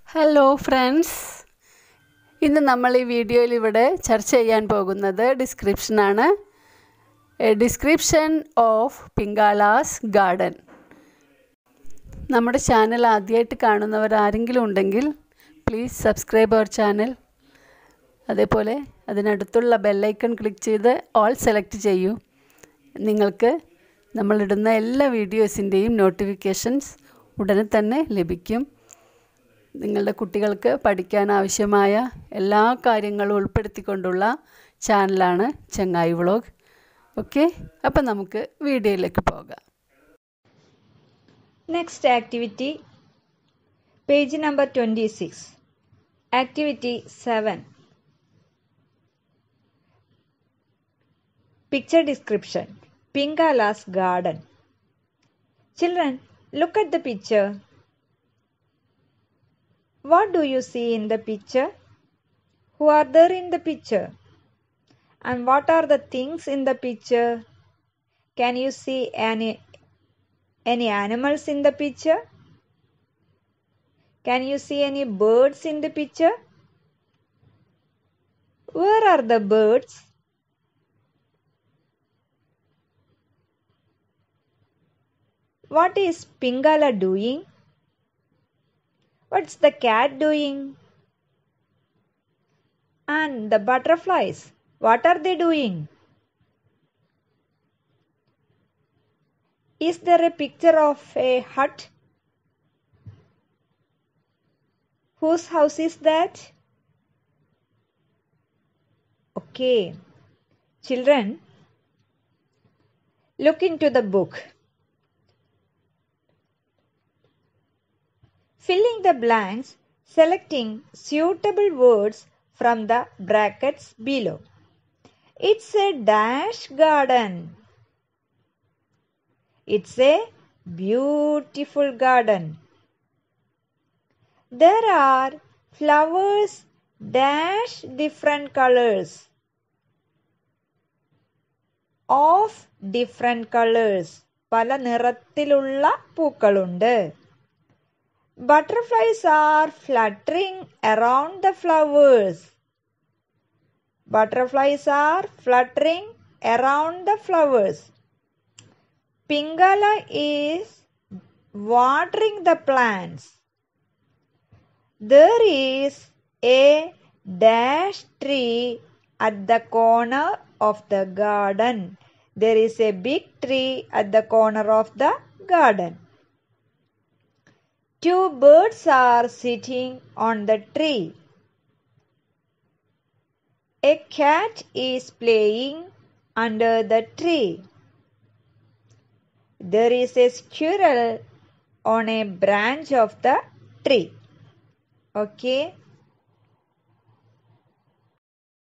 Hello friends, ഇന്ന് നമ്മൾ ഈ വീഡിയോയിൽ ഇവിടെ ചർച്ച ചെയ്യാൻ പോകുന്നത് ഡിസ്ക്രിപ്ഷനാണ്. എ ഡിസ്ക്രിപ്ഷൻ ഓഫ് പിങ്കാലാസ് ഗാർഡൻ. നമ്മുടെ ചാനൽ ആദ്യമായിട്ട് കാണുന്നവർ ആരെങ്കിലും ഉണ്ടെങ്കിൽ പ്ലീസ് സബ്സ്ക്രൈബ് അവർ ചാനൽ. അതേപോലെ അതിനടുത്തുള്ള ബെല്ലൈക്കൺ ക്ലിക്ക് ചെയ്ത് ഓൾ സെലക്ട് ചെയ്യൂ. നിങ്ങൾക്ക് നമ്മളിടുന്ന എല്ലാ വീഡിയോസിൻ്റെയും നോട്ടിഫിക്കേഷൻസ് ഉടനെ തന്നെ ലഭിക്കും. നിങ്ങളുടെ കുട്ടികൾക്ക് പഠിക്കാൻ ആവശ്യമായ എല്ലാ കാര്യങ്ങളും ഉൾപ്പെടുത്തിക്കൊണ്ടുള്ള ചാനലാണ് ചങ്ങായി വ്ളോഗ്. ഓക്കെ, അപ്പം നമുക്ക് വീഡിയോയിലേക്ക് പോകാം. Next activity, page number 26. Activity 7. Picture description. Pingala's garden. Children, look at the picture. What do you see in the picture? Who are there in the picture? And what are the things in the picture? Can you see any animals in the picture? Can you see any birds in the picture? Where are the birds? What is Pingala doing? What's the cat doing? And the butterflies, what are they doing? Is there a picture of a hut? Whose house is that? Okay. Children, look into the book. Filling the blanks, selecting suitable words from the brackets below. It's a dash garden. It's a beautiful garden. There are flowers dash different colors. Of different colors. പല നിറത്തിലുള്ള പൂക്കളുണ്ട്. Butterflies are fluttering around the flowers. Butterflies are fluttering around the flowers. Pingala is watering the plants. There is a dash tree at the corner of the garden. There is a big tree at the corner of the garden. Two birds are sitting on the tree. A cat is playing under the tree. There is a squirrel on a branch of the tree. Okay.